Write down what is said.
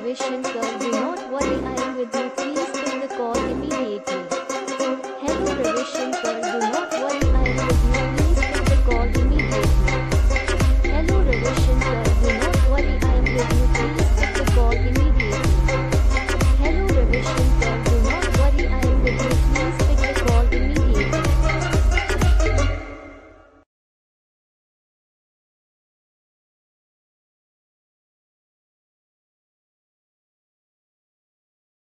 Ravi Shankar, do not worry, I am with you. Please pick the call immediately. Hello Ravi Shankar, do not worry.